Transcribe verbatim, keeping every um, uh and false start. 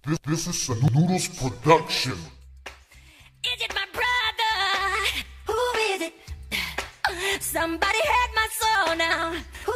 This, this is a Noodles production. Is it my brother? Who is it? Somebody had my soul now. Who